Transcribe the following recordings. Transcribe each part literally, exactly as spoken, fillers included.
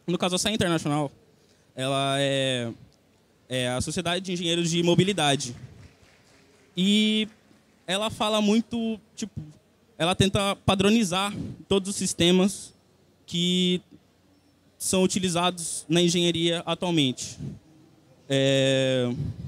No caso, a S A I Internacional, ela é, é a Sociedade de Engenheiros de Mobilidade. E ela fala muito, tipo, ela tenta padronizar todos os sistemas que são utilizados na engenharia atualmente. É...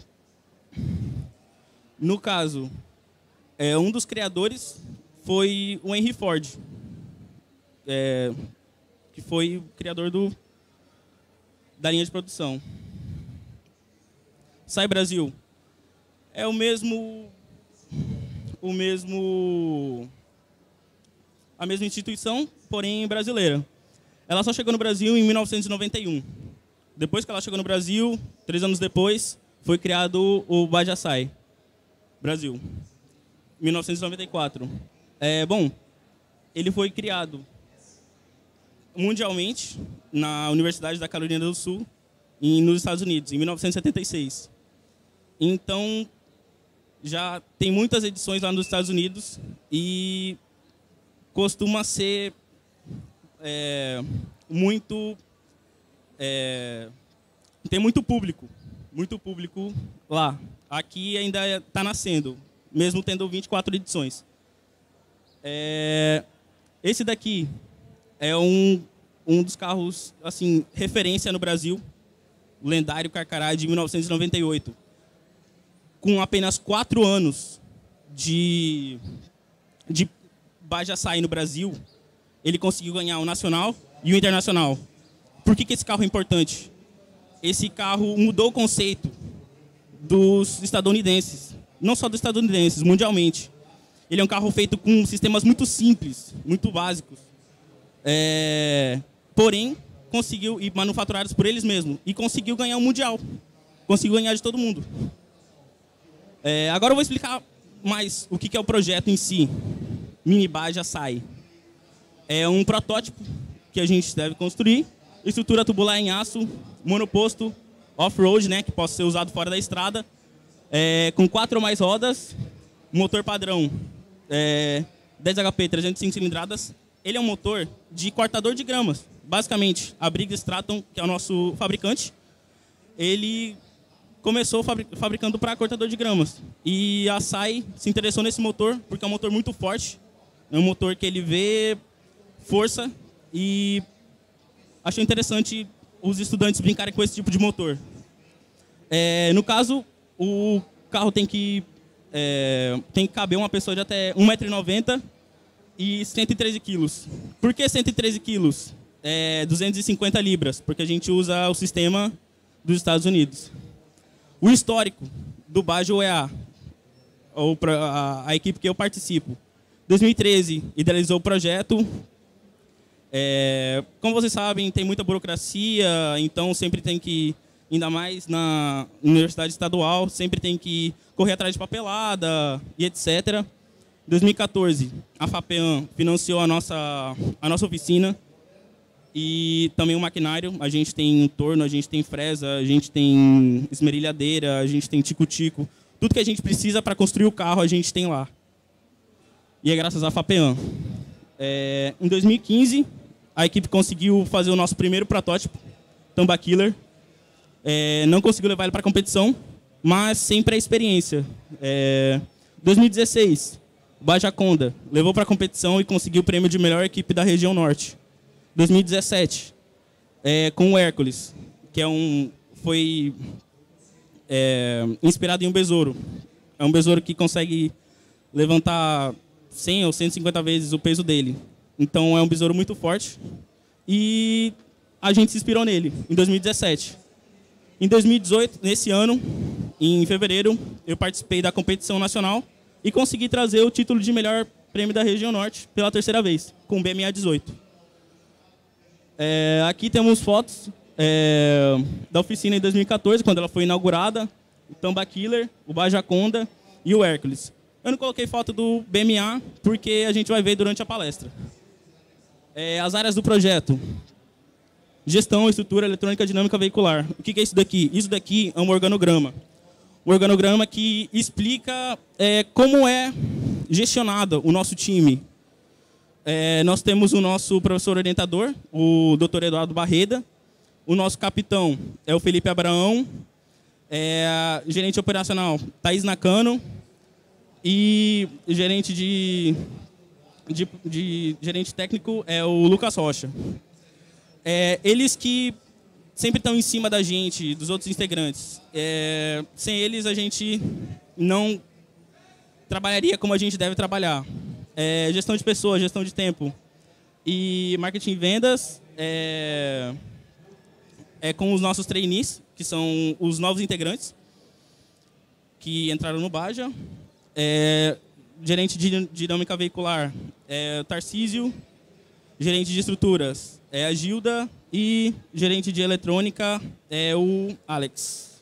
No caso, é, um dos criadores foi o Henry Ford, é, que foi o criador do, da linha de produção. S A I Brasil é o mesmo, o mesmo, a mesma instituição, porém brasileira. Ela só chegou no Brasil em mil novecentos e noventa e um. Depois que ela chegou no Brasil, três anos depois, foi criado o Bajasai Brasil, mil novecentos e noventa e quatro. É, bom, ele foi criado mundialmente na Universidade da Carolina do Sul, em, nos Estados Unidos, em mil novecentos e setenta e seis. Então, já tem muitas edições lá nos Estados Unidos e costuma ser é, muito... É, tem muito público, muito público lá. Aqui ainda está nascendo, mesmo tendo vinte e quatro edições. É, esse daqui é um, um dos carros, assim, referência no Brasil, o lendário Carcará de mil novecentos e noventa e oito. Com apenas quatro anos de, de Bajasai no Brasil, ele conseguiu ganhar o nacional e o internacional. Por que, que esse carro é importante? Esse carro mudou o conceito dos estadunidenses, não só dos estadunidenses, mundialmente. Ele é um carro feito com sistemas muito simples, muito básicos, é, porém, conseguiu, e manufaturados por eles mesmos, e conseguiu ganhar o mundial, conseguiu ganhar de todo mundo. É, agora eu vou explicar mais o que, que é o projeto em si, Mini Bajasai. É um protótipo que a gente deve construir, estrutura tubular em aço, monoposto, off-road, né, que possa ser usado fora da estrada, é, com quatro ou mais rodas, motor padrão, é, dez H P, trezentos e cinco cilindradas. Ele é um motor de cortador de gramas. Basicamente, a Briggs Stratton, que é o nosso fabricante, ele começou fabri fabricando para cortador de gramas. E a S A I se interessou nesse motor, porque é um motor muito forte, é um motor que ele vê força e achou interessante os estudantes brincarem com esse tipo de motor. É, no caso, o carro tem que, é, tem que caber uma pessoa de até um metro e noventa e cento e treze quilos. Por que cento e treze quilos? É, duzentas e cinquenta libras, porque a gente usa o sistema dos Estados Unidos. O histórico do Bajo E A, ou a, a equipe que eu participo, em dois mil e treze, idealizou o projeto. É, como vocês sabem, tem muita burocracia, então sempre tem que, ainda mais na universidade estadual, sempre tem que correr atrás de papelada e etcétera. Em dois mil e quatorze, a FAPEAM financiou a nossa, a nossa oficina e também o maquinário. A gente tem um torno, a gente tem fresa, a gente tem esmerilhadeira, a gente tem tico-tico. Tudo que a gente precisa para construir o carro, a gente tem lá. E é graças à FAPEAM. É, em dois mil e quinze, a equipe conseguiu fazer o nosso primeiro protótipo, Tamba Killer. É, não conseguiu levar ele para a competição, mas sempre a experiência. É, dois mil e dezesseis, o Bajaconda levou para a competição e conseguiu o prêmio de melhor equipe da região norte. dois mil e dezessete, é, com o Hércules, que é um, foi é, inspirado em um besouro. É um besouro que consegue levantar cem ou cento e cinquenta vezes o peso dele. Então é um besouro muito forte e a gente se inspirou nele em dois mil e dezessete. Em dois mil e dezoito, nesse ano, em fevereiro, eu participei da competição nacional e consegui trazer o título de melhor prêmio da região norte pela terceira vez, com o B M A dezoito. É, aqui temos fotos é, da oficina em dois mil e quatorze, quando ela foi inaugurada, o Tamba Killer, o Bajaconda e o Hércules. Eu não coloquei foto do B M A porque a gente vai ver durante a palestra. É, as áreas do projeto: gestão, estrutura, eletrônica, dinâmica veicular. O que é isso daqui? Isso daqui é um organograma. Um organograma que explica é, como é gestionado o nosso time. É, nós temos o nosso professor orientador, o doutor Eduardo Barreda, O nosso capitão é o Felipe Abraão. É, a gerente operacional, Thaís Nakano. E gerente de, de, de gerente técnico é o Lucas Rocha. É, eles que sempre estão em cima da gente, dos outros integrantes. É, sem eles, a gente não trabalharia como a gente deve trabalhar. É, gestão de pessoas, gestão de tempo e marketing e vendas é, é com os nossos trainees, que são os novos integrantes que entraram no Baja. É, gerente de dinâmica veicular é o Tarcísio, gerente de estruturas é a Gilda e gerente de eletrônica é o Alex.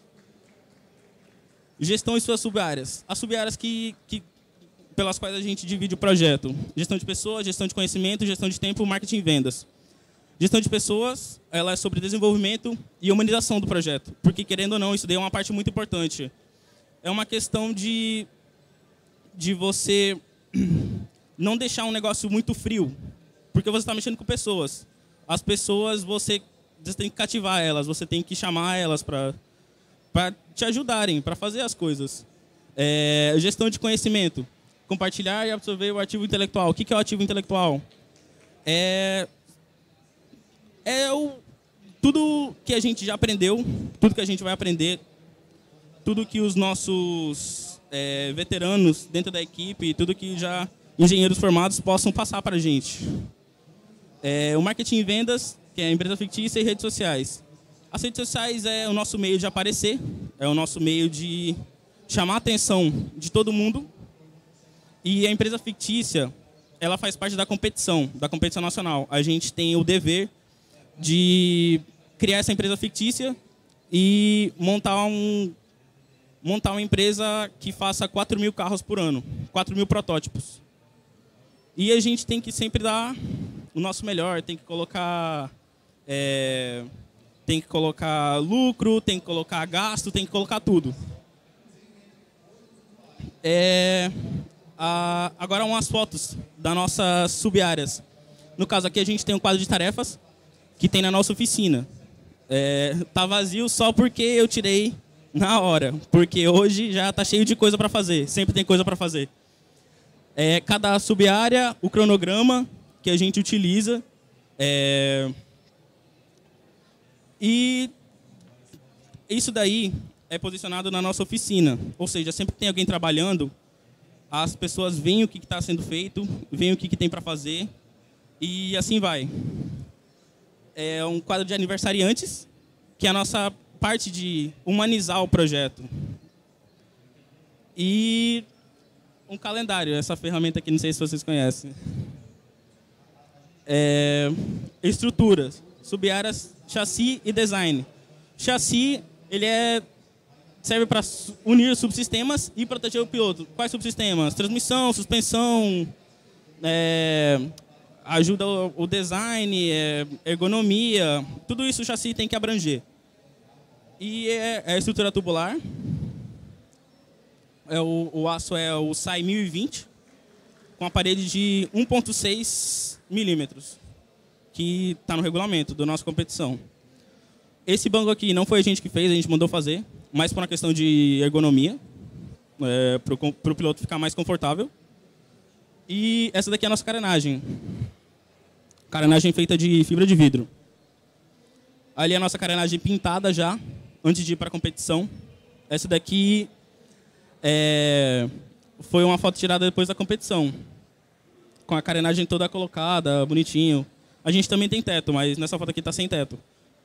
Gestão e suas sub-áreas. As sub-áreas que, que, pelas quais a gente divide o projeto. Gestão de pessoas, gestão de conhecimento, gestão de tempo, marketing e vendas. Gestão de pessoas, ela é sobre desenvolvimento e humanização do projeto. Porque, querendo ou não, isso daí é uma parte muito importante. É uma questão de, de você não deixar um negócio muito frio. Porque você está mexendo com pessoas. As pessoas, você, você tem que cativar elas, você tem que chamar elas para para te ajudarem, para fazer as coisas. É, gestão de conhecimento. Compartilhar e absorver o ativo intelectual. O que é o ativo intelectual? É, é o, tudo que a gente já aprendeu, tudo que a gente vai aprender, tudo que os nossos é, veteranos dentro da equipe, tudo que já engenheiros formados possam passar para a gente. É, o marketing e vendas, que é a empresa fictícia e redes sociais. As redes sociais é o nosso meio de aparecer, é o nosso meio de chamar a atenção de todo mundo. E a empresa fictícia, ela faz parte da competição, da competição nacional. A gente tem o dever de criar essa empresa fictícia e montar, um, montar uma empresa que faça quatro mil carros por ano, quatro mil protótipos. E a gente tem que sempre dar o nosso melhor, tem que colocar, é, tem que colocar lucro, tem que colocar gasto, tem que colocar tudo. É, a, agora umas fotos das nossas sub-áreas. No caso aqui a gente tem um quadro de tarefas que tem na nossa oficina. É, tá vazio só porque eu tirei na hora, porque hoje já tá cheio de coisa para fazer, sempre tem coisa para fazer. É, cada sub-área, o cronograma que a gente utiliza. É, e isso daí é posicionado na nossa oficina. Ou seja, sempre que tem alguém trabalhando, as pessoas veem o que está sendo feito, veem o que, que tem para fazer, e assim vai. É um quadro de aniversariantes, que é a nossa parte de humanizar o projeto. E um calendário, essa ferramenta aqui, não sei se vocês conhecem. É, estruturas, sub-áreas, chassi e design. Chassi, ele é, serve para unir subsistemas e proteger o piloto. Quais subsistemas? Transmissão, suspensão, é, ajuda o, o design, é, ergonomia, tudo isso o chassi tem que abranger. E é, é a estrutura tubular. É o, o aço é o S A I mil e vinte, com a parede de um ponto seis milímetros, que está no regulamento da nossa competição. Esse banco aqui não foi a gente que fez, a gente mandou fazer, mas por uma questão de ergonomia, é, para o piloto ficar mais confortável. E essa daqui é a nossa carenagem. Carenagem feita de fibra de vidro. Ali é a nossa carenagem pintada já, antes de ir para a competição. Essa daqui é, foi uma foto tirada depois da competição, com a carenagem toda colocada, bonitinho. A gente também tem teto, mas nessa foto aqui está sem teto.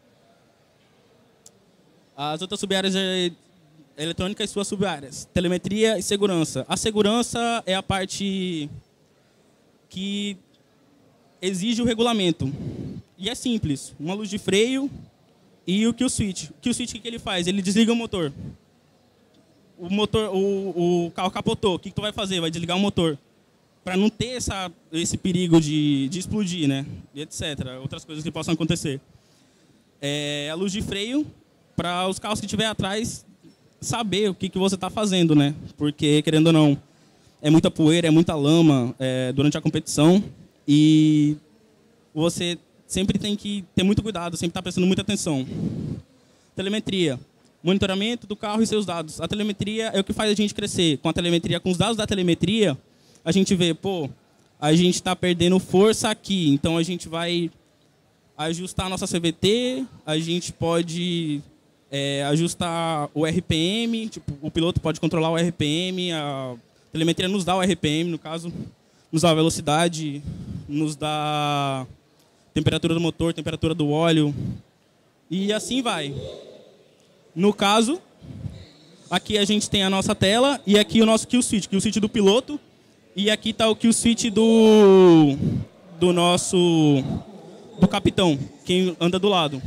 As outras sub-áreas é eletrônica e suas sub-áreas. Telemetria e segurança. A segurança é a parte que exige o regulamento. E é simples. Uma luz de freio e o kill switch. O kill switch, o que ele faz? Ele desliga o motor. O, motor, o, o carro capotou. O que, que tu vai fazer? Vai desligar o motor. Para não ter essa, esse perigo de, de explodir, né? E etcétera. Outras coisas que possam acontecer. É a luz de freio para os carros que estiver atrás saber o que, que você está fazendo, né? Porque, querendo ou não, é muita poeira, é muita lama é, durante a competição. E você sempre tem que ter muito cuidado, sempre estar prestando muita atenção. Telemetria. Monitoramento do carro e seus dados. A telemetria é o que faz a gente crescer. Com a telemetria, com os dados da telemetria, a gente vê, pô, a gente está perdendo força aqui, então a gente vai ajustar a nossa C V T, a gente pode é, ajustar o R P M, tipo, o piloto pode controlar o R P M, a telemetria nos dá o R P M, no caso, nos dá a velocidade, nos dá temperatura do motor, temperatura do óleo, e assim vai. No caso, aqui a gente tem a nossa tela e aqui o nosso kill switch, kill switch do piloto, e aqui está o kill switch do, do nosso do capitão, quem anda do lado.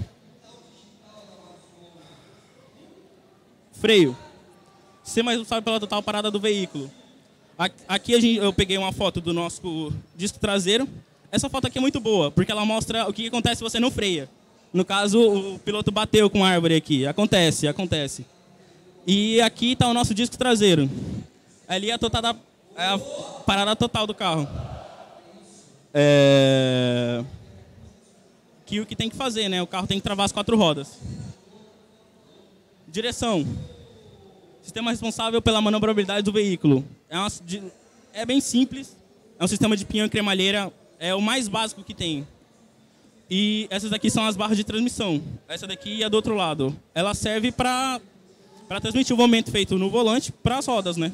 Freio. Ser mais responsável pela total parada do veículo. Aqui a gente, eu peguei uma foto do nosso disco traseiro. Essa foto aqui é muito boa, porque ela mostra o que acontece se você não freia. No caso, o piloto bateu com a árvore aqui. Acontece, acontece. E aqui está o nosso disco traseiro. Ali é a, total, é a parada total do carro. É... Que o que tem que fazer, né? O carro tem que travar as quatro rodas. Direção. Sistema responsável pela manobrabilidade do veículo. É, uma, é bem simples. É um sistema de pinhão e cremalheira. É o mais básico que tem. E essas daqui são as barras de transmissão. Essa daqui é do outro lado. Ela serve para para transmitir o movimento feito no volante para as rodas, né?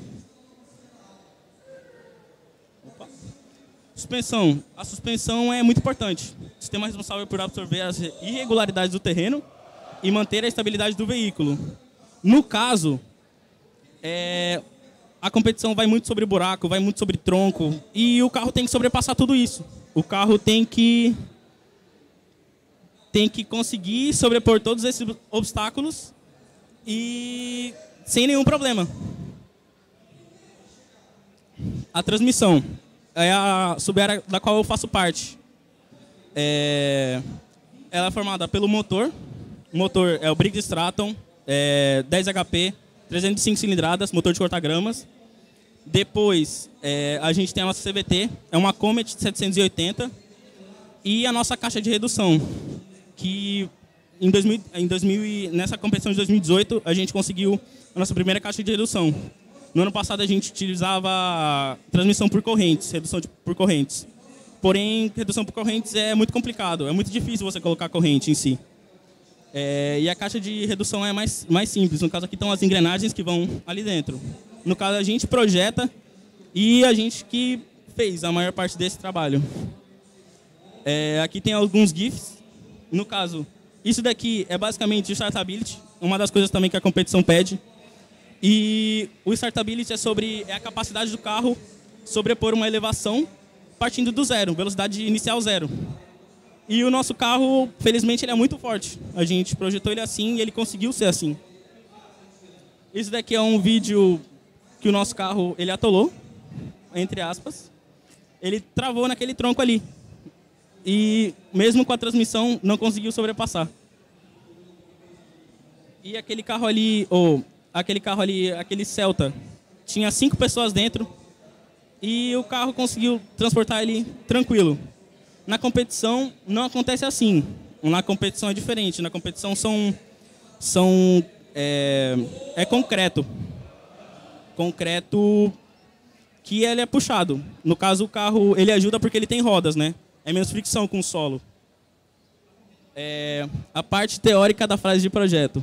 Opa. Suspensão. A suspensão é muito importante. O sistema é responsável por absorver as irregularidades do terreno e manter a estabilidade do veículo. No caso, é, a competição vai muito sobre buraco, vai muito sobre tronco, e o carro tem que sobrepassar tudo isso. O carro tem que tem que conseguir sobrepor todos esses obstáculos e sem nenhum problema. A transmissão é a sub-área da qual eu faço parte. É, ela é formada pelo motor. O motor é o Briggs Stratton, é, dez H P, trezentas e cinco cilindradas, motor de cortar gramas. Depois, é, a gente tem a nossa C V T, é uma Comet setecentos e oitenta. E a nossa caixa de redução, que em dois mil, em dois mil, nessa competição de dois mil e dezoito, a gente conseguiu a nossa primeira caixa de redução. No ano passado, a gente utilizava transmissão por correntes, redução de, por correntes. Porém, redução por correntes é muito complicado, é muito difícil você colocar corrente em si. É, e a caixa de redução é mais, mais simples. No caso, aqui estão as engrenagens que vão ali dentro. No caso, a gente projeta e a gente que fez a maior parte desse trabalho. É, aqui tem alguns GIFs. No caso, isso daqui é basicamente o Startability, uma das coisas também que a competição pede. E o Startability é sobre é a capacidade do carro sobrepor uma elevação partindo do zero, velocidade inicial zero. E o nosso carro, felizmente, ele é muito forte. A gente projetou ele assim e ele conseguiu ser assim. Isso daqui é um vídeo que o nosso carro ele atolou, entre aspas. Ele travou naquele tronco ali. E mesmo com a transmissão, não conseguiu sobrepassar. E aquele carro ali, ou aquele carro ali, aquele Celta, tinha cinco pessoas dentro e o carro conseguiu transportar ele tranquilo. Na competição não acontece assim. Na competição é diferente. Na competição são, são é, é concreto, concreto que ele é puxado. No caso o carro ele ajuda porque ele tem rodas, né? É menos fricção com o solo. É, a parte teórica da fase de projeto.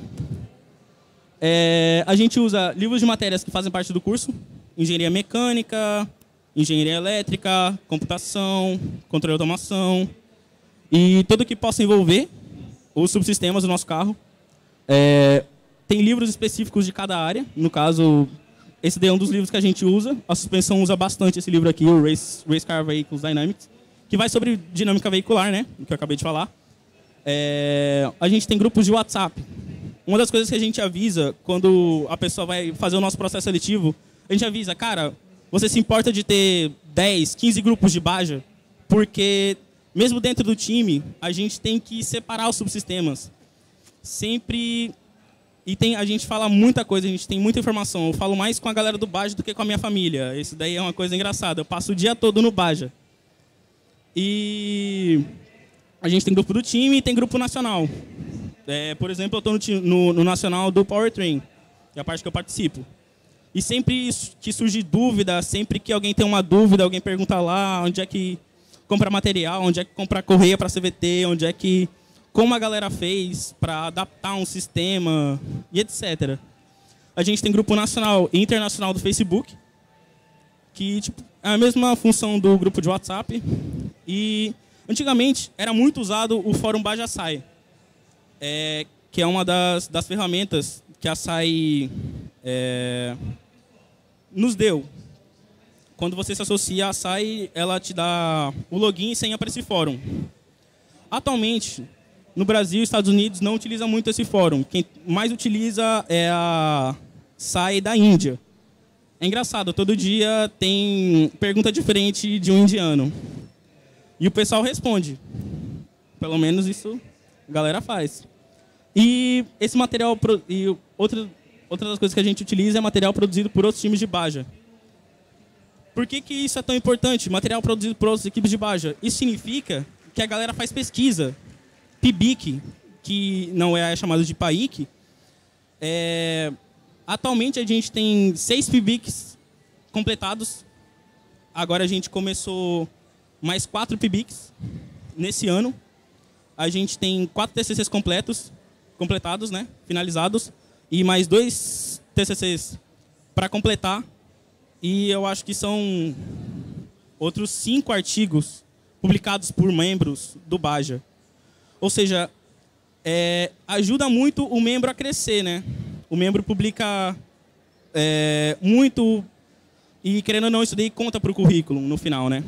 É, a gente usa livros de matérias que fazem parte do curso. Engenharia mecânica, engenharia elétrica, computação, controle de automação. E tudo que possa envolver os subsistemas do nosso carro. É, tem livros específicos de cada área. No caso, esse daí é um dos livros que a gente usa. A suspensão usa bastante esse livro aqui, o Race, Race Car Vehicles Dynamics, que vai sobre dinâmica veicular, né? O que eu acabei de falar. É, a gente tem grupos de WhatsApp. Uma das coisas que a gente avisa quando a pessoa vai fazer o nosso processo seletivo, a gente avisa, cara, você se importa de ter dez, quinze grupos de Baja? Porque mesmo dentro do time, a gente tem que separar os subsistemas. Sempre... E tem, a gente fala muita coisa, a gente tem muita informação. Eu falo mais com a galera do Baja do que com a minha família. Isso daí é uma coisa engraçada. Eu passo o dia todo no Baja. E a gente tem grupo do time e tem grupo nacional. É, por exemplo, eu estou no, no, no nacional do Powertrain, que é a parte que eu participo. E sempre que surge dúvida, sempre que alguém tem uma dúvida, alguém pergunta lá onde é que compra material, onde é que compra correia para C V T, onde é que... como a galera fez para adaptar um sistema e etcétera. A gente tem grupo nacional e internacional do Facebook, que tipo, é a mesma função do grupo de WhatsApp. E antigamente era muito usado o fórum Bajasai, é, que é uma das, das ferramentas que a S A I é, nos deu. Quando você se associa à S A I, ela te dá o login e senha para esse fórum. Atualmente, no Brasil e Estados Unidos não utiliza muito esse fórum. Quem mais utiliza é a S A I da Índia. É engraçado, todo dia tem pergunta diferente de um indiano. E o pessoal responde. Pelo menos isso a galera faz. E esse material... E outra, outra das coisas que a gente utiliza é material produzido por outros times de Baja. Por que que isso é tão importante? Material produzido por outras equipes de Baja. Isso significa que a galera faz pesquisa. P I B I C, que não é chamado de P A I C, é, atualmente a gente tem seis P I B I Cs completados. Agora a gente começou mais quatro P I B I Cs nesse ano. A gente tem quatro T C Cs completos, completados, né, finalizados, e mais dois T C Cs para completar. E eu acho que são outros cinco artigos publicados por membros do Baja. Ou seja, é, ajuda muito o membro a crescer, né? O membro publica é, muito e, querendo ou não, isso daí conta para o currículo no final, né?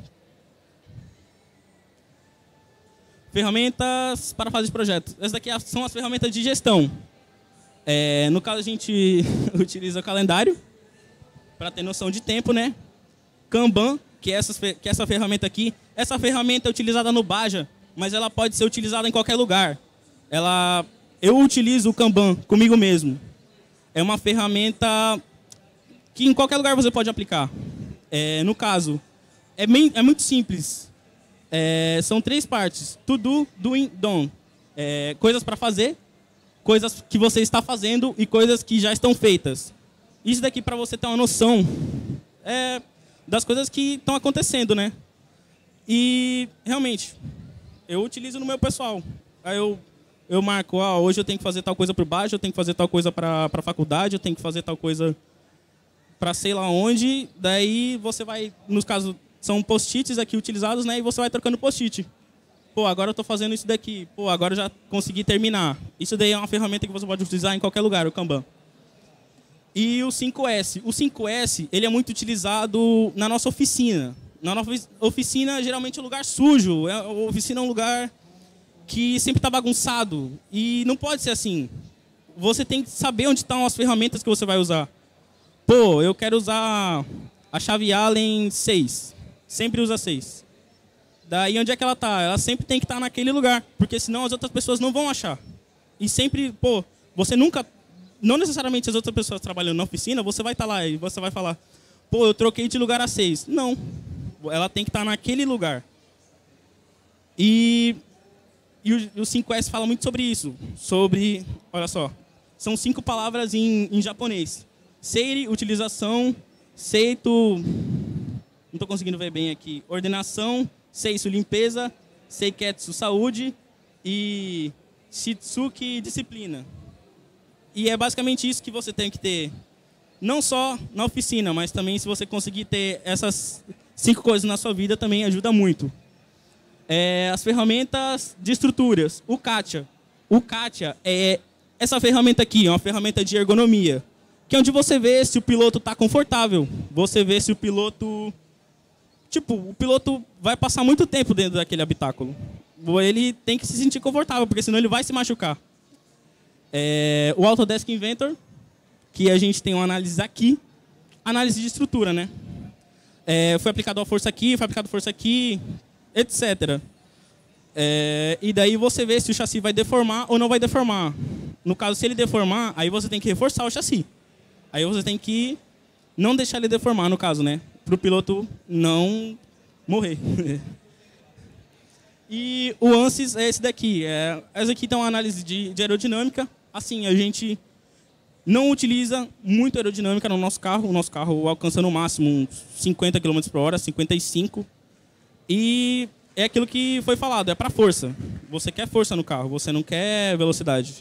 Ferramentas para fazer projetos. Essas daqui são as ferramentas de gestão. É, no caso, a gente utiliza o calendário para ter noção de tempo, né? Kanban, que é, essa, que é essa ferramenta aqui. Essa ferramenta é utilizada no Baja, mas ela pode ser utilizada em qualquer lugar. Ela, eu utilizo o Kanban comigo mesmo. É uma ferramenta que em qualquer lugar você pode aplicar. É, no caso, é, bem, é muito simples. É, são três partes. To do, doing, done. É, coisas para fazer, coisas que você está fazendo e coisas que já estão feitas. Isso daqui, para você ter uma noção é, das coisas que estão acontecendo, né? E, realmente, eu utilizo no meu pessoal. Aí eu, eu marco, ah, hoje eu tenho que fazer tal coisa para o Baja, eu tenho que fazer tal coisa para a faculdade, eu tenho que fazer tal coisa para sei lá onde. Daí você vai, nos casos, são post-its aqui utilizados, né? E você vai trocando post-it. Pô, agora eu estou fazendo isso daqui. Pô, agora eu já consegui terminar. Isso daí é uma ferramenta que você pode utilizar em qualquer lugar, o Kanban. E o cinco S. O cinco S, ele é muito utilizado na nossa oficina. Na nossa oficina, geralmente é um lugar sujo. A oficina é um lugar que sempre está bagunçado. E não pode ser assim. Você tem que saber onde estão as ferramentas que você vai usar. Pô, eu quero usar a chave Allen seis. Sempre usa seis. Daí, onde é que ela está? Ela sempre tem que estar naquele lugar. Porque senão as outras pessoas não vão achar. E sempre, pô, você nunca... Não necessariamente as outras pessoas trabalhando na oficina, você vai estar lá e você vai falar, pô, eu troquei de lugar a seis. Não. Ela tem que estar naquele lugar. E, e o, o cinco S fala muito sobre isso. Sobre, olha só, são cinco palavras em, em japonês. Seiri, utilização, seito, não estou conseguindo ver bem aqui, ordenação, seisu, limpeza, seiketsu, saúde e shitsuki, disciplina. E é basicamente isso que você tem que ter, não só na oficina, mas também se você conseguir ter essas cinco coisas na sua vida, também ajuda muito. É, as ferramentas de estruturas, o Katia. O Katia é essa ferramenta aqui, é uma ferramenta de ergonomia, que é onde você vê se o piloto está confortável, você vê se o piloto... Tipo, o piloto vai passar muito tempo dentro daquele habitáculo. Ele tem que se sentir confortável, porque senão ele vai se machucar. É, o Autodesk Inventor, que a gente tem uma análise aqui, análise de estrutura, né? É, foi aplicado a força aqui, foi aplicado força aqui, etcétera. É, e daí você vê se o chassi vai deformar ou não vai deformar. No caso, se ele deformar, aí você tem que reforçar o chassi. Aí você tem que não deixar ele deformar, no caso, né? Para o piloto não morrer. E o ANSYS é esse daqui. É, essa aqui tem uma análise de, de aerodinâmica. Assim, a gente não utiliza muito aerodinâmica no nosso carro. O nosso carro alcança no máximo uns cinquenta quilômetros por hora, cinquenta e cinco. E é aquilo que foi falado, é para força. Você quer força no carro, você não quer velocidade.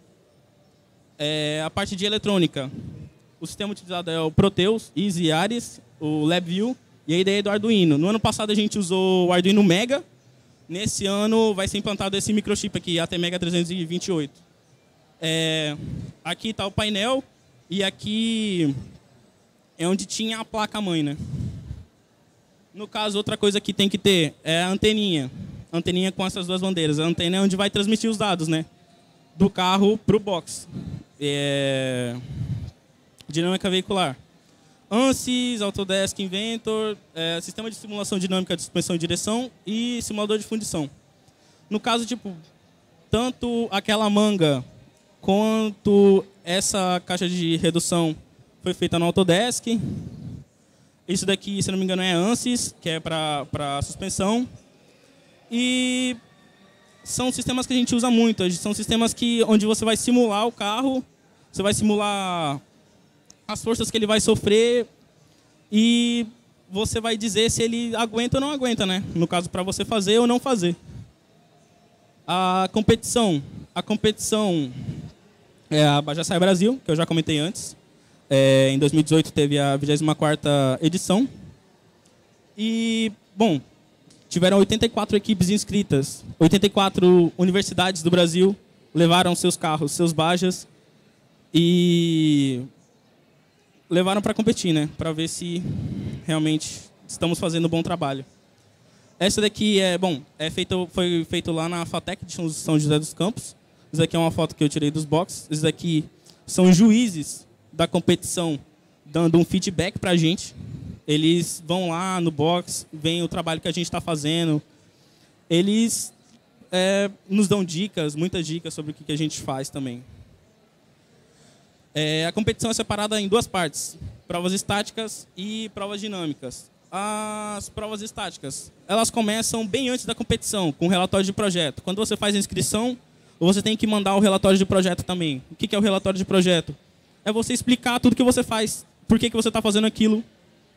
É, a parte de eletrônica. O sistema utilizado é o Proteus, Easy, Ares, o LabVIEW e a ideia é do Arduino. No ano passado a gente usou o Arduino Mega. Nesse ano vai ser implantado esse microchip aqui, A T Mega trezentos e vinte e oito. É, aqui está o painel e aqui é onde tinha a placa-mãe, né? No caso, outra coisa que tem que ter é a anteninha. Anteninha com essas duas bandeiras. A antena é onde vai transmitir os dados, né? Do carro para o box. É... Dinâmica veicular. ANSYS, Autodesk Inventor, é, sistema de simulação dinâmica de suspensão e direção e simulador de fundição. No caso, tipo, tanto aquela manga quanto essa caixa de redução foi feita no Autodesk. Isso daqui, se não me engano, é ANSYS, que é para suspensão. E são sistemas que a gente usa muito. São sistemas que, onde você vai simular o carro, você vai simular as forças que ele vai sofrer e você vai dizer se ele aguenta ou não aguenta, né? No caso, para você fazer ou não fazer. A competição. A competição é a Bajassaia Brasil, que eu já comentei antes. É, em dois mil e dezoito teve a vigésima quarta edição. E, bom, tiveram oitenta e quatro equipes inscritas. oitenta e quatro universidades do Brasil levaram seus carros, seus Bajas. E levaram para competir, né? Para ver se realmente estamos fazendo um bom trabalho. Essa daqui é, bom, é feito, foi feito lá na FATEC de São José dos Campos. Isso aqui é uma foto que eu tirei dos boxes. Isso daqui são juízes da competição dando um feedback para a gente. Eles vão lá no box, veem o trabalho que a gente está fazendo. Eles é, nos dão dicas, muitas dicas sobre o que a gente faz também. É, a competição é separada em duas partes, provas estáticas e provas dinâmicas. As provas estáticas, elas começam bem antes da competição, com o relatório de projeto. Quando você faz a inscrição, você tem que mandar o relatório de projeto também. O que é o relatório de projeto? É você explicar tudo que você faz, por que você está fazendo aquilo.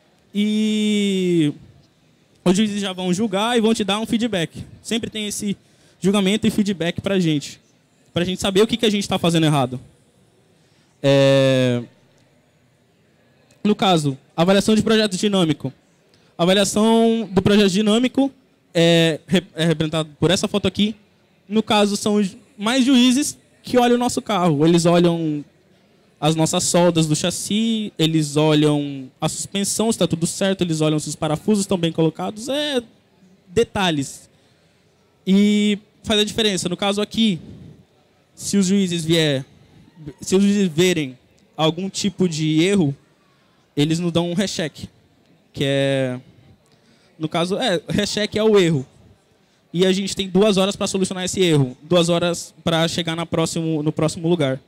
E os juízes já vão julgar e vão te dar um feedback. Sempre tem esse julgamento e feedback para a gente, para a gente saber o que a gente está fazendo errado. É... No caso, avaliação de projeto dinâmico. A avaliação do projeto dinâmico é, é representada por essa foto aqui. No caso, são mais juízes que olham o nosso carro. Eles olham as nossas soldas do chassi, eles olham a suspensão, se está tudo certo, eles olham se os parafusos estão bem colocados. É detalhes. E faz a diferença. No caso aqui, se os juízes vier... Se eles verem algum tipo de erro, eles nos dão um recheck, que é, no caso, é, recheck é o erro. E a gente tem duas horas para solucionar esse erro, duas horas para chegar na próximo, no próximo lugar.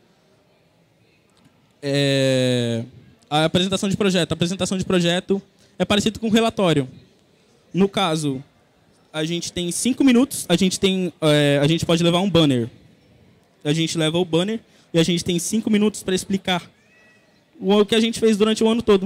É, a apresentação de projeto. A apresentação de projeto é parecido com o relatório. No caso, a gente tem cinco minutos, a gente, tem, é, a gente pode levar um banner. A gente leva o banner e a gente tem cinco minutos para explicar o que a gente fez durante o ano todo.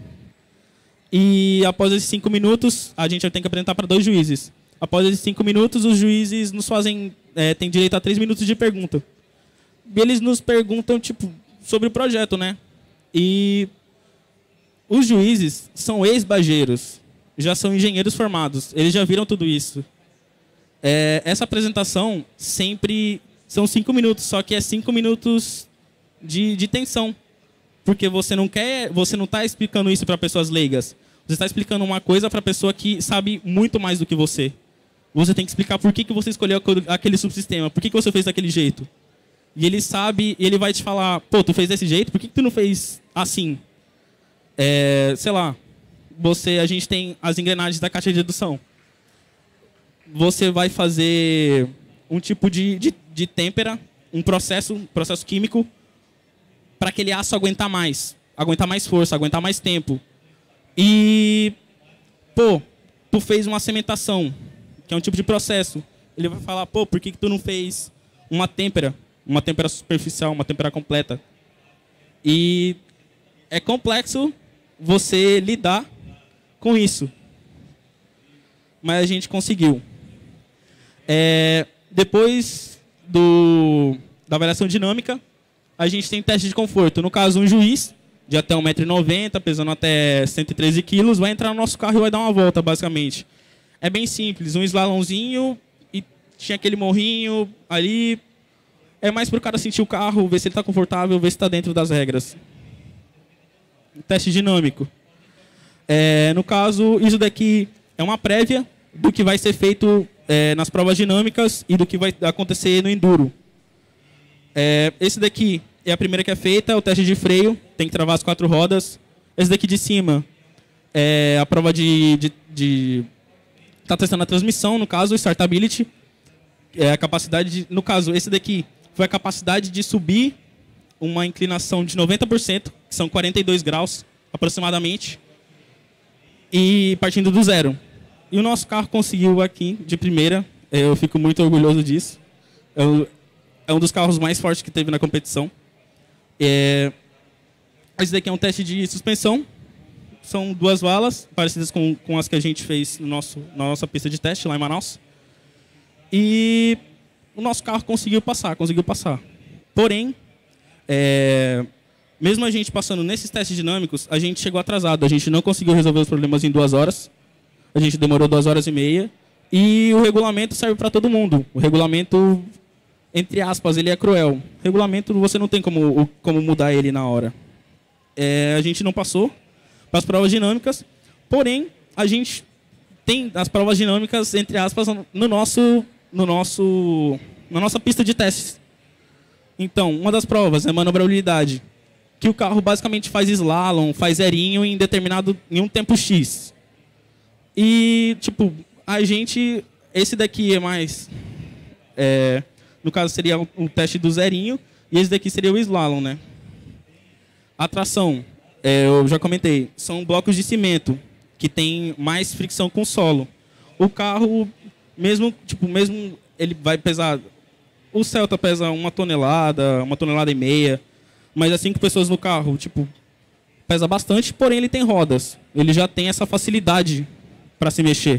E após esses cinco minutos, a gente tem que apresentar para dois juízes. Após esses cinco minutos, os juízes nos fazem, é, tem direito a três minutos de pergunta. E eles nos perguntam, tipo, sobre o projeto, né? E os juízes são ex-bajeiros, já são engenheiros formados, eles já viram tudo isso. É, essa apresentação sempre... São cinco minutos, só que é cinco minutos de, de tensão. Porque você não quer, você não está explicando isso para pessoas leigas. Você está explicando uma coisa para a pessoa que sabe muito mais do que você. Você tem que explicar por que, que você escolheu aquele subsistema, por que, que você fez daquele jeito. E ele sabe, e ele vai te falar, pô, tu fez desse jeito, por que, que tu não fez assim? É, sei lá, você, a gente tem as engrenagens da caixa de redução. Você vai fazer um tipo de, de, de têmpera, um processo, um processo químico, para aquele aço aguentar mais, aguentar mais força, aguentar mais tempo. E, pô, tu fez uma cimentação. que é um tipo de processo. Ele vai falar, pô, por que, que tu não fez uma têmpera? Uma têmpera superficial, uma têmpera completa. E é complexo você lidar com isso. Mas a gente conseguiu. É, depois do, da avaliação dinâmica, a gente tem teste de conforto. No caso, um juiz de até um metro e noventa, pesando até cento e treze quilos, vai entrar no nosso carro e vai dar uma volta, basicamente. É bem simples, um slalomzinho e tinha aquele morrinho ali. É mais para o cara sentir o carro, ver se ele está confortável, ver se está dentro das regras. Teste dinâmico. É, no caso, isso daqui é uma prévia do que vai ser feito é, nas provas dinâmicas e do que vai acontecer no enduro. É, esse daqui é a primeira que é feita, o teste de freio, tem que travar as quatro rodas. Esse daqui de cima é a prova de... de, de tá testando a transmissão, no caso, startability. É a capacidade de, no caso, esse daqui foi a capacidade de subir uma inclinação de noventa por cento, que são quarenta e dois graus aproximadamente, e partindo do zero. E o nosso carro conseguiu aqui, de primeira, eu fico muito orgulhoso disso. Eu, é um dos carros mais fortes que teve na competição. É, esse daqui é um teste de suspensão. São duas valas, parecidas com, com as que a gente fez no nosso, na nossa pista de teste, lá em Manaus. E o nosso carro conseguiu passar, conseguiu passar. Porém, é, mesmo a gente passando nesses testes dinâmicos, a gente chegou atrasado. A gente não conseguiu resolver os problemas em duas horas. A gente demorou duas horas e meia. E o regulamento serve para todo mundo. O regulamento, entre aspas, ele é cruel. O regulamento, você não tem como, como mudar ele na hora. É, a gente não passou para as provas dinâmicas. Porém, a gente tem as provas dinâmicas, entre aspas, no nosso, no nosso, na nossa pista de testes. Então, uma das provas é manobrabilidade, que o carro basicamente faz slalom, faz zerinho em determinado em um tempo X. E, tipo, a gente, esse daqui é mais, é, no caso seria o, o teste do zerinho, e esse daqui seria o slalom, né? A tração, é, eu já comentei, são blocos de cimento, que tem mais fricção com o solo. O carro, mesmo, tipo, mesmo ele vai pesar... O Celta pesa uma tonelada, uma tonelada e meia, mas as cinco pessoas no carro, tipo, pesa bastante, porém ele tem rodas. Ele já tem essa facilidade para se mexer.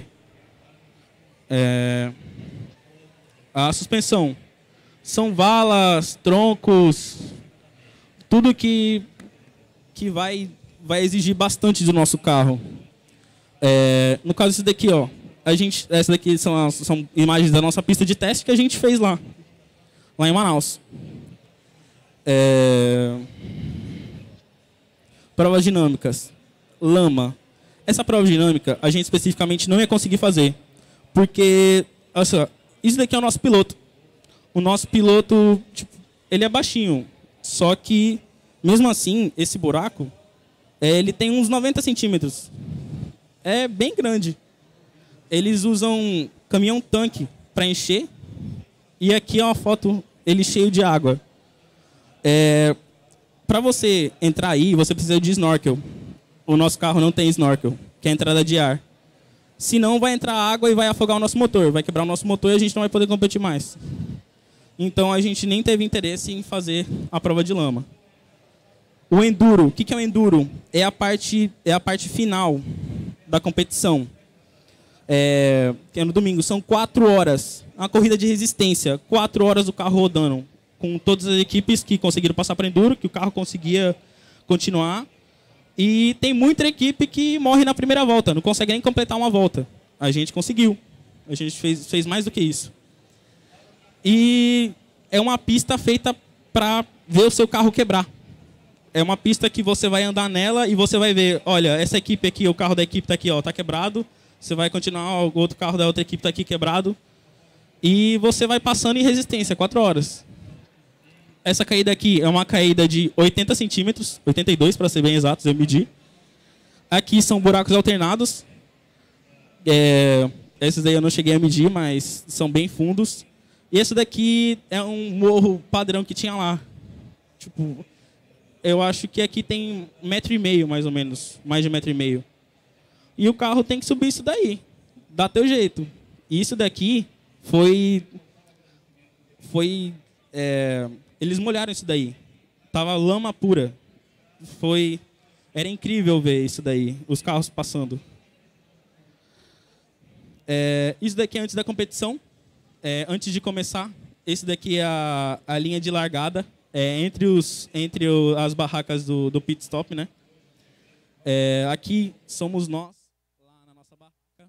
É... A suspensão. São valas, troncos, tudo que, que vai, vai exigir bastante do nosso carro. É... No caso, esse daqui, ó, a gente, essa daqui são, são imagens da nossa pista de teste que a gente fez lá. Lá em Manaus. É... Provas dinâmicas. Lama. Essa prova dinâmica, a gente especificamente não ia conseguir fazer. Porque, olha só, isso daqui é o nosso piloto. O nosso piloto, tipo, ele é baixinho. Só que, mesmo assim, esse buraco, é, ele tem uns noventa centímetros. É bem grande. Eles usam caminhão-tanque para encher. E aqui é uma foto, ele cheio de água. É, para você entrar aí, você precisa de snorkel. O nosso carro não tem snorkel, que é a entrada de ar. Senão vai entrar água e vai afogar o nosso motor. Vai quebrar o nosso motor e a gente não vai poder competir mais. Então a gente nem teve interesse em fazer a prova de lama. O enduro. O que é o enduro? É a parte, é a parte final da competição. É, que é no domingo. São quatro horas. Uma corrida de resistência. Quatro horas do carro rodando. Com todas as equipes que conseguiram passar para enduro, que o carro conseguia continuar. E tem muita equipe que morre na primeira volta. Não consegue nem completar uma volta. A gente conseguiu. A gente fez, fez mais do que isso. E é uma pista feita para ver o seu carro quebrar. É uma pista que você vai andar nela e você vai ver, olha, essa equipe aqui, o carro da equipe está aqui, ó, tá quebrado. Você vai continuar, o outro carro da outra equipe está aqui quebrado. E você vai passando em resistência, quatro horas. Essa caída aqui é uma caída de oitenta centímetros, oitenta e dois para ser bem exatos, eu medi. Aqui são buracos alternados. É, esses aí eu não cheguei a medir, mas são bem fundos. E esse daqui é um morro padrão que tinha lá. Tipo, eu acho que aqui tem um metro e meio, mais ou menos. Mais de um metro e meio. E o carro tem que subir isso daí. Dá teu jeito. Isso daqui foi... foi é, eles molharam isso daí. Tava lama pura. Foi... Era incrível ver isso daí, os carros passando. É, isso daqui é antes da competição. É, antes de começar, esse daqui é a, a linha de largada. É, entre os, entre o, as barracas do, do pit stop, né? É, aqui somos nós, lá na nossa barraca.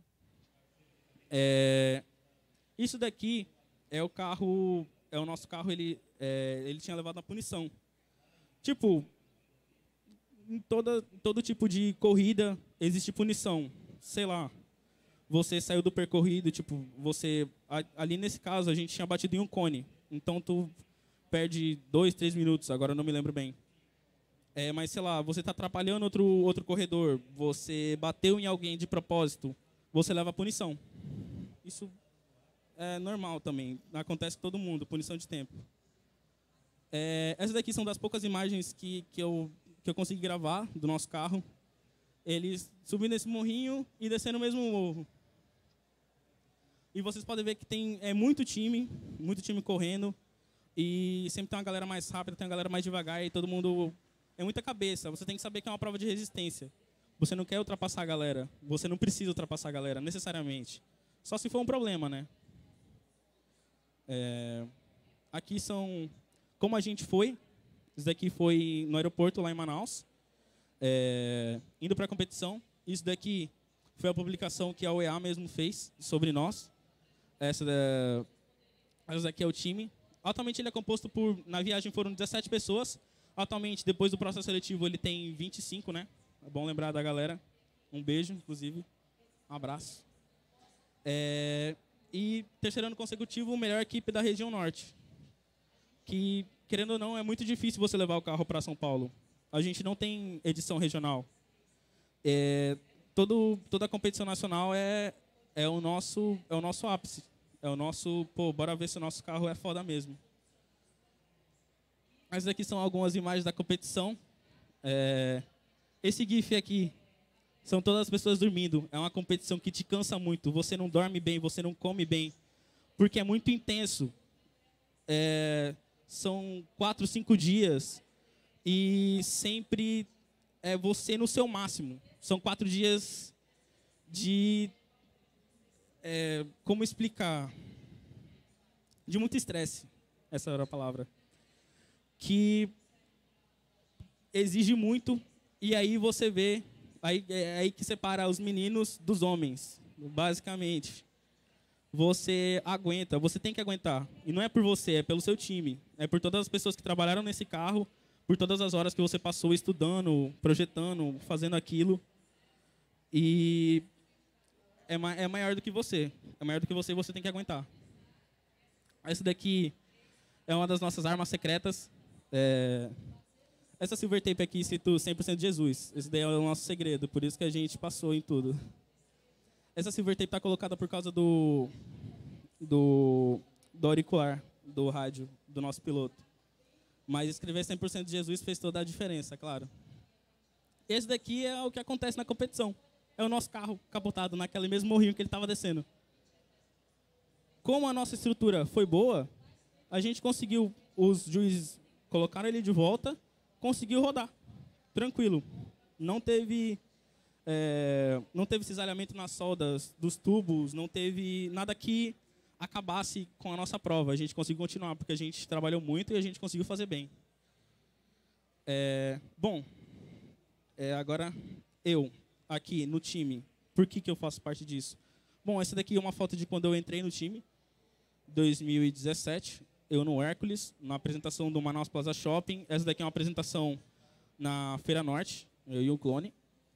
É, isso daqui é o carro, é o nosso carro, ele, é, ele tinha levado a punição. Tipo, em toda, todo tipo de corrida existe punição. Sei lá, você saiu do percorrido, tipo, você... Ali nesse caso, a gente tinha batido em um cone. Então, tu perde dois, três minutos, agora eu não me lembro bem. É, mas, sei lá, você está atrapalhando outro, outro corredor, você bateu em alguém de propósito, você leva a punição. Isso é normal também, acontece com todo mundo, punição de tempo. É, essas daqui são das poucas imagens que, que, eu, que eu consegui gravar do nosso carro. Eles subindo esse morrinho e descendo o mesmo morro. E vocês podem ver que tem é, muito time, muito time correndo. E sempre tem uma galera mais rápida, tem uma galera mais devagar e todo mundo... É muita cabeça. Você tem que saber que é uma prova de resistência. Você não quer ultrapassar a galera. Você não precisa ultrapassar a galera, necessariamente. Só se for um problema, né? É... Aqui são... Como a gente foi. Isso daqui foi no aeroporto, lá em Manaus. É... Indo para a competição. Isso daqui foi a publicação que a O E A mesmo fez sobre nós. Essa, da... Essa daqui é o time. Atualmente ele é composto por, na viagem foram dezessete pessoas. Atualmente, depois do processo seletivo, ele tem vinte e cinco, né? É bom lembrar da galera. Um beijo, inclusive. Um abraço. É, e terceiro ano consecutivo, melhor equipe da região norte. Que, querendo ou não, é muito difícil você levar o carro para São Paulo. A gente não tem edição regional. É, todo, toda a competição nacional é, é, o nosso, é o nosso ápice. É o nosso, pô, bora ver se o nosso carro é foda mesmo. Essas aqui são algumas imagens da competição. É, esse GIF aqui são todas as pessoas dormindo. É uma competição que te cansa muito. Você não dorme bem, você não come bem, porque é muito intenso. É, são quatro, cinco dias e sempre é você no seu máximo. São quatro dias de... É, como explicar? De muito estresse, essa era a palavra. Que exige muito, e aí você vê, aí, é aí que separa os meninos dos homens, basicamente. Você aguenta, você tem que aguentar. E não é por você, é pelo seu time. É por todas as pessoas que trabalharam nesse carro, por todas as horas que você passou estudando, projetando, fazendo aquilo. E... É, ma é maior do que você. É maior do que você e você tem que aguentar. Essa daqui é uma das nossas armas secretas. É... Essa silver tape aqui cita cem por cento de Jesus. Esse daí é o nosso segredo, por isso que a gente passou em tudo. Essa silver tape está colocada por causa do, do, do auricular, do rádio, do nosso piloto. Mas escrever cem por cento de Jesus fez toda a diferença, claro. Esse daqui é o que acontece na competição. É o nosso carro capotado naquele mesmo morrinho que ele estava descendo. Como a nossa estrutura foi boa, a gente conseguiu, os juízes colocaram ele de volta, conseguiu rodar, tranquilo. Não teve, é, não teve cisalhamento nas soldas dos tubos, não teve nada que acabasse com a nossa prova. A gente conseguiu continuar, porque a gente trabalhou muito e a gente conseguiu fazer bem. É, bom, é, agora eu... aqui no time. Por que, que eu faço parte disso? Bom, essa daqui é uma foto de quando eu entrei no time, dois mil e dezessete, eu no Hércules, na apresentação do Manaus Plaza Shopping. Essa daqui é uma apresentação na Feira Norte, eu e o Clone.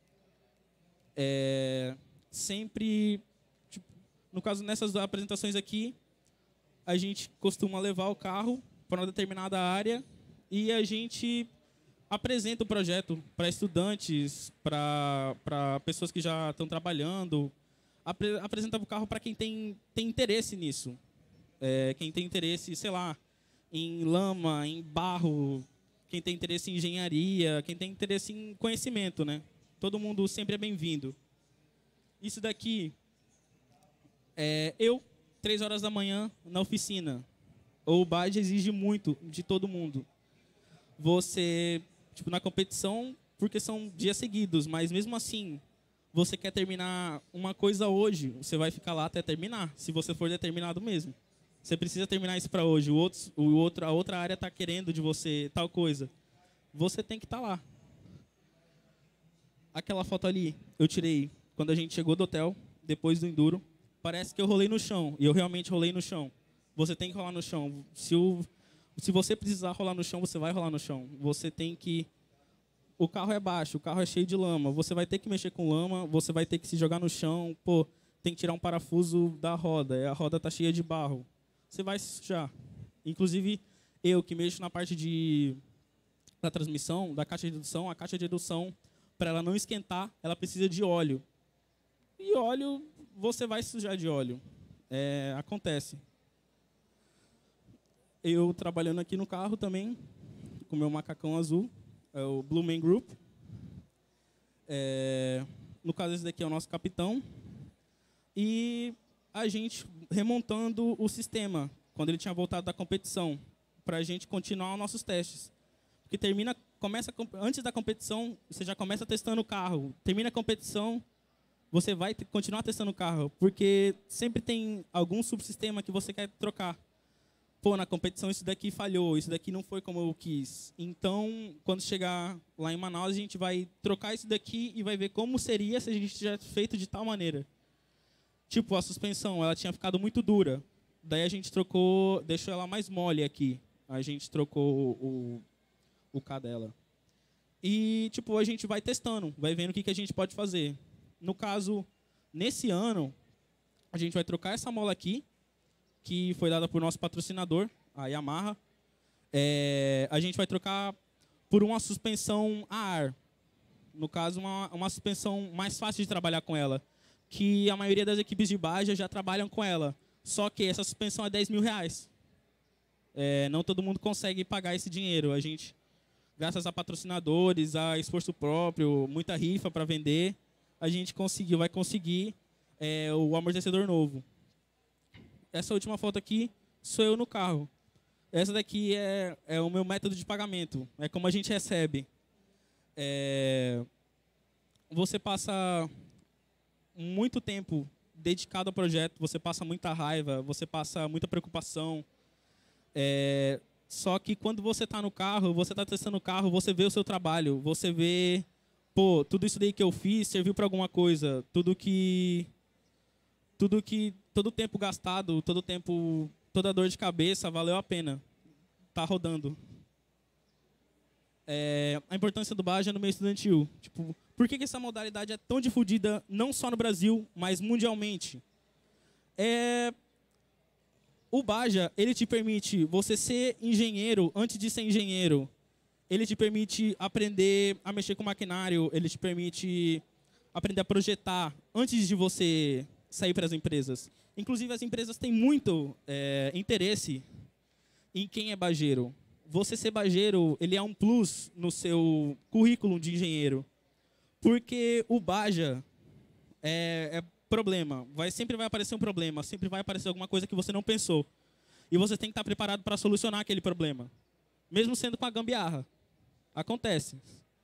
É, sempre, tipo, no caso, nessas apresentações aqui, a gente costuma levar o carro para uma determinada área e a gente... apresenta o projeto para estudantes, para pessoas que já estão trabalhando. Apre, apresenta o carro para quem tem, tem interesse nisso. É, quem tem interesse, sei lá, em lama, em barro, quem tem interesse em engenharia, quem tem interesse em conhecimento, né? Todo mundo sempre é bem-vindo. Isso daqui É, eu, três horas da manhã, na oficina. O badge exige muito de todo mundo. Você, tipo, na competição, porque são dias seguidos, mas mesmo assim, você quer terminar uma coisa hoje, você vai ficar lá até terminar, se você for determinado mesmo. Você precisa terminar isso para hoje, o outro, o outro, a outra área está querendo de você tal coisa. Você tem que estar tá lá. Aquela foto ali, eu tirei quando a gente chegou do hotel, depois do enduro. Parece que eu rolei no chão, e eu realmente rolei no chão. Você tem que rolar no chão. Se, o, se você precisar rolar no chão, você vai rolar no chão. Você tem que... O carro é baixo, o carro é cheio de lama. Você vai ter que mexer com lama, você vai ter que se jogar no chão. Pô, tem que tirar um parafuso da roda, a roda tá cheia de barro. Você vai se sujar. Inclusive, eu que mexo na parte de, da transmissão, da caixa de redução, a caixa de redução, para ela não esquentar, ela precisa de óleo. E óleo, você vai se sujar de óleo. É, acontece. Eu trabalhando aqui no carro também, com o meu macacão azul, é o Blue Man Group. É, no caso, esse daqui é o nosso capitão. E a gente remontando o sistema, quando ele tinha voltado da competição, para a gente continuar os nossos testes. Porque termina, começa, antes da competição, você já começa testando o carro. Termina a competição, você vai continuar testando o carro, porque sempre tem algum subsistema que você quer trocar. Pô, na competição isso daqui falhou, isso daqui não foi como eu quis. Então, quando chegar lá em Manaus, a gente vai trocar isso daqui e vai ver como seria se a gente tivesse feito de tal maneira. Tipo, a suspensão, ela tinha ficado muito dura. Daí a gente trocou, deixou ela mais mole aqui. A gente trocou o, o K dela. E, tipo, a gente vai testando, vai vendo o que, que a gente pode fazer. No caso, nesse ano, a gente vai trocar essa mola aqui, que foi dada por nosso patrocinador, a Yamaha. É, a gente vai trocar por uma suspensão a ar. No caso, uma, uma suspensão mais fácil de trabalhar com ela, que a maioria das equipes de Baja já trabalham com ela. Só que essa suspensão é dez mil reais. É, não todo mundo consegue pagar esse dinheiro. A gente, graças a patrocinadores, a esforço próprio, muita rifa para vender, a gente conseguiu, vai conseguir é, o amortecedor novo. Essa última foto aqui sou eu no carro. Essa daqui é, é o meu método de pagamento. É como a gente recebe. É, você passa muito tempo dedicado ao projeto, você passa muita raiva, você passa muita preocupação. É, só que quando você está no carro, você está testando o carro, você vê o seu trabalho, você vê, pô, tudo isso daí que eu fiz serviu para alguma coisa, tudo que, tudo que, todo o tempo gastado, todo o tempo, toda a dor de cabeça valeu a pena. Tá rodando. É, a importância do Baja no meio estudantil. Tipo, por que, que essa modalidade é tão difundida, não só no Brasil, mas mundialmente? É, o Baja, ele te permite você ser engenheiro antes de ser engenheiro. Ele te permite aprender a mexer com maquinário, ele te permite aprender a projetar antes de você sair para as empresas. Inclusive, as empresas têm muito é, interesse em quem é bajeiro. Você ser bajeiro, ele é um plus no seu currículo de engenheiro. Porque o Baja é, é problema. Vai, sempre vai aparecer um problema, sempre vai aparecer alguma coisa que você não pensou. E você tem que estar preparado para solucionar aquele problema. Mesmo sendo com a gambiarra. Acontece.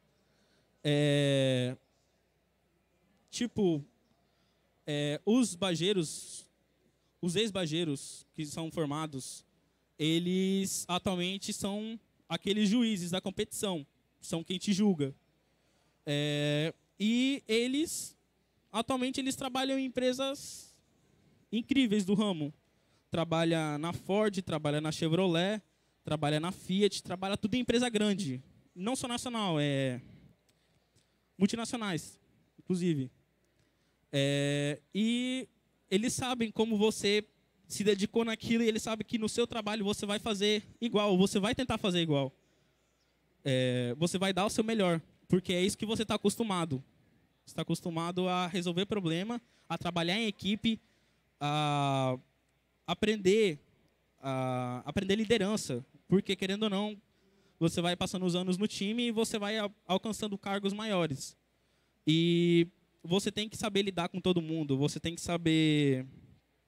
É, tipo, é, os bajeiros, os ex-bajeiros que são formados, eles atualmente são aqueles juízes da competição, são quem te julga. É, e eles, atualmente, eles trabalham em empresas incríveis do ramo. Trabalha na Ford, trabalha na Chevrolet, trabalha na Fiat, trabalha tudo em empresa grande. Não só nacional, é multinacionais, inclusive. É, e eles sabem como você se dedicou naquilo e ele sabe que no seu trabalho você vai fazer igual, você vai tentar fazer igual. É, você vai dar o seu melhor, porque é isso que você está acostumado. Você está acostumado a resolver problema, a trabalhar em equipe, a aprender, a aprender liderança. Porque, querendo ou não, você vai passando os anos no time e você vai alcançando cargos maiores. E você tem que saber lidar com todo mundo, você tem que saber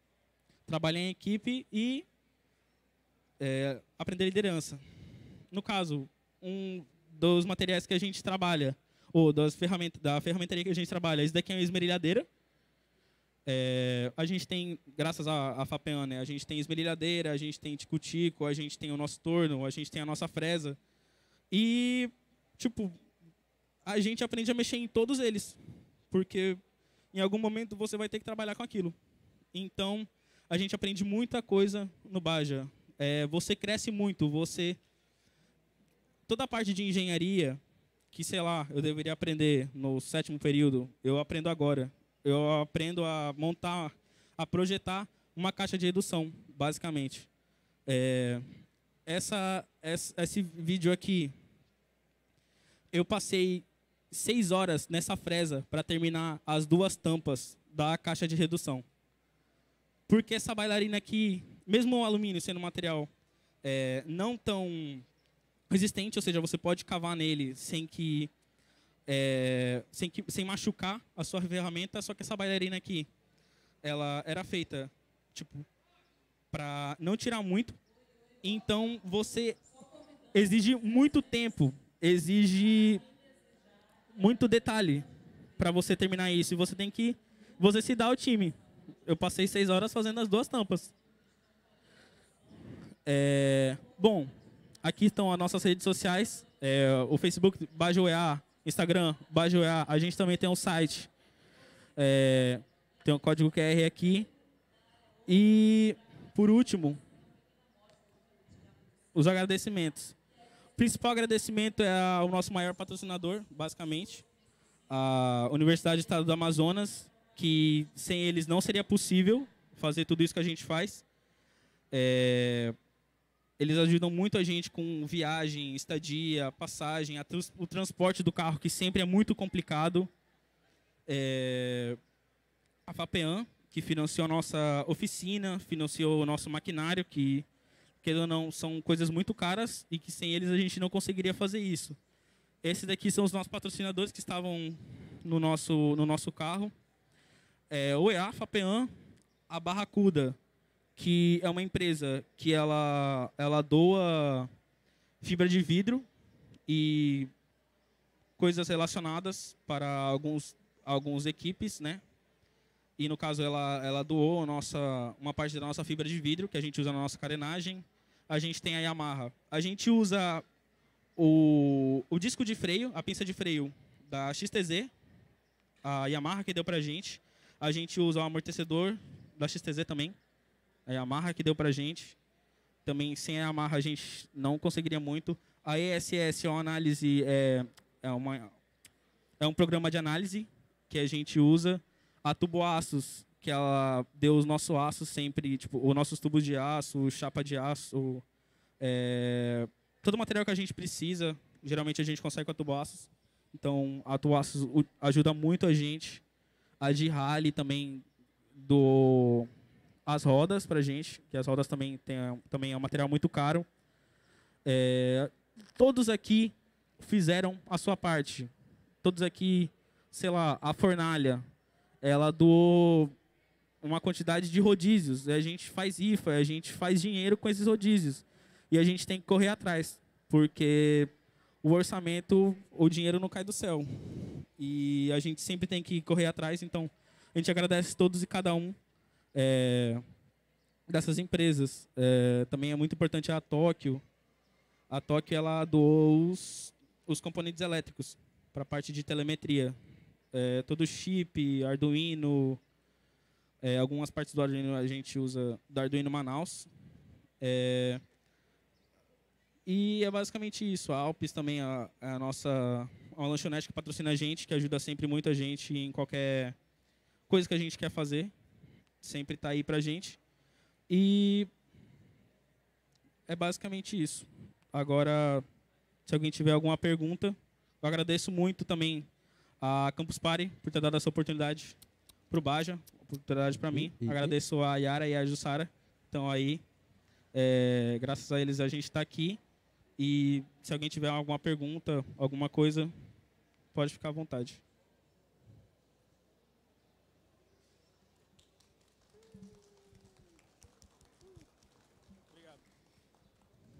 trabalhar em equipe e é, aprender liderança. No caso, um dos materiais que a gente trabalha, ou das ferramentas, da ferramentaria que a gente trabalha, esse daqui é uma esmerilhadeira. É, a gente tem, graças à, à FAPEAN, né, a gente tem esmerilhadeira, a gente tem tico-tico, a gente tem o nosso torno, a gente tem a nossa fresa. E, tipo, a gente aprende a mexer em todos eles, porque em algum momento você vai ter que trabalhar com aquilo. Então, a gente aprende muita coisa no Baja. É, você cresce muito, você... Toda a parte de engenharia, que, sei lá, eu deveria aprender no sétimo período, eu aprendo agora. Eu aprendo a montar, a projetar uma caixa de redução, basicamente. É, essa, essa, esse vídeo aqui, eu passei seis horas nessa fresa para terminar as duas tampas da caixa de redução. Porque essa bailarina aqui, mesmo o alumínio sendo um material é, não tão resistente, ou seja, você pode cavar nele sem que, é, sem que sem machucar a sua ferramenta, só que essa bailarina aqui, ela era feita tipo para não tirar muito, então você exige muito tempo, exige muito detalhe para você terminar isso, e você tem que você se dá o time. Eu passei seis horas fazendo as duas tampas. É, bom, aqui estão as nossas redes sociais, é, o Facebook Baja U E A, Instagram Baja U E A, a gente também tem um site, é, tem um código Q R aqui. E, por último, os agradecimentos. O principal agradecimento é ao nosso maior patrocinador, basicamente, a Universidade do Estado do Amazonas, que sem eles não seria possível fazer tudo isso que a gente faz. É, eles ajudam muito a gente com viagem, estadia, passagem, a trans, o transporte do carro, que sempre é muito complicado. É, a FAPEAN, que financiou a nossa oficina, financiou o nosso maquinário, que, querendo ou não, são coisas muito caras e que sem eles a gente não conseguiria fazer isso. Esses daqui são os nossos patrocinadores que estavam no nosso, no nosso carro. É, o E A, FAPEAN, a Barracuda, que é uma empresa que ela, ela doa fibra de vidro e coisas relacionadas para alguns, alguns equipes, né? E no caso ela, ela doou nossa, uma parte da nossa fibra de vidro que a gente usa na nossa carenagem. A gente tem a Yamaha. A gente usa o, o disco de freio, a pinça de freio da X T Z, a Yamaha que deu pra gente. A gente usa o amortecedor da X T Z também, a Yamaha que deu pra gente. Também sem a Yamaha a gente não conseguiria muito. A E S S é uma análise, é, é, uma, é um programa de análise que a gente usa. A Tuboaços, que ela deu os nossos aços sempre, tipo, os nossos tubos de aço, chapa de aço, é, todo o material que a gente precisa, geralmente a gente consegue com a Tuboaços. Então, a Tuboaços ajuda muito a gente. A de Rally também do as rodas pra gente, que as rodas também, tem, também é um material muito caro. É, todos aqui fizeram a sua parte. Todos aqui, sei lá, a fornalha, ela doou uma quantidade de rodízios. A gente faz rifa, a gente faz dinheiro com esses rodízios. E a gente tem que correr atrás, porque o orçamento, o dinheiro não cai do céu. E a gente sempre tem que correr atrás. Então, a gente agradece todos e cada um é, dessas empresas. É, também é muito importante a Tóquio. A Tóquio, ela doou os, os componentes elétricos para a parte de telemetria. É, todo chip, Arduino, é, algumas partes do Arduino a gente usa do Arduino Manaus. É, e é basicamente isso. A Alpes também é a nossa uma lanchonete que patrocina a gente, que ajuda sempre muito a gente em qualquer coisa que a gente quer fazer. Sempre está aí pra gente. E é basicamente isso. Agora, se alguém tiver alguma pergunta, eu agradeço muito também a Campus Party por ter dado essa oportunidade para o Baja, oportunidade para mim. E, e, agradeço a Yara e a Jussara. Então aí, é, graças a eles a gente está aqui. E se alguém tiver alguma pergunta, alguma coisa, pode ficar à vontade.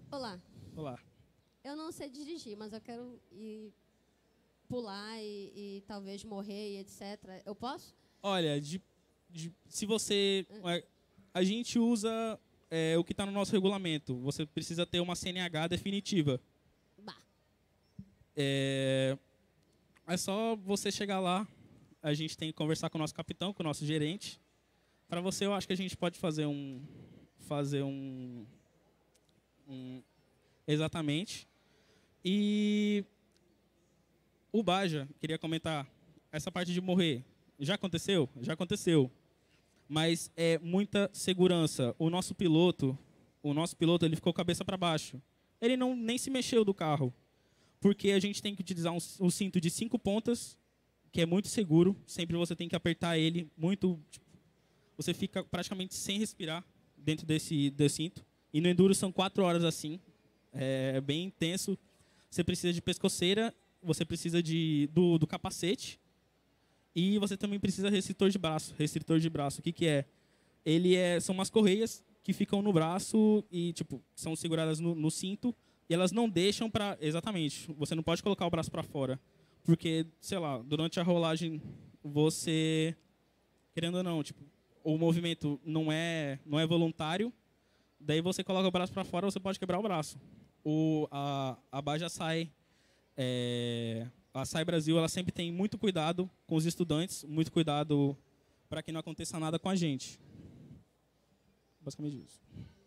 Olá. Olá. Eu não sei dirigir, mas eu quero ir pular e, e talvez morrer e etcétera. Eu posso? Olha, de, de, se você... A gente usa é, o que está no nosso regulamento. Você precisa ter uma C N H definitiva. Bah. É, é só você chegar lá. A gente tem que conversar com o nosso capitão, com o nosso gerente. Para você, eu acho que a gente pode fazer um... Fazer um... um exatamente. E... O Baja, queria comentar. Essa parte de morrer. Já aconteceu? Já aconteceu. Mas é muita segurança. O nosso piloto, o nosso piloto, ele ficou cabeça para baixo. Ele não nem se mexeu do carro, porque a gente tem que utilizar um, um cinto de cinco pontas, que é muito seguro. Sempre você tem que apertar ele muito. Tipo, você fica praticamente sem respirar dentro desse, desse cinto. E no enduro são quatro horas assim. É bem intenso. Você precisa de pescoceira, você precisa de do, do capacete. E você também precisa de restritor de braço. Restritor de braço, o que, que é? Ele é? São umas correias que ficam no braço e tipo são seguradas no, no cinto. E elas não deixam para... Exatamente. Você não pode colocar o braço para fora. Porque, sei lá, durante a rolagem, você... Querendo ou não, tipo, o movimento não é, não é voluntário. Daí você coloca o braço para fora, você pode quebrar o braço. O, a, a Baja sai... É, a Sai Brasil, ela sempre tem muito cuidado com os estudantes, muito cuidado para que não aconteça nada com a gente. Basicamente isso.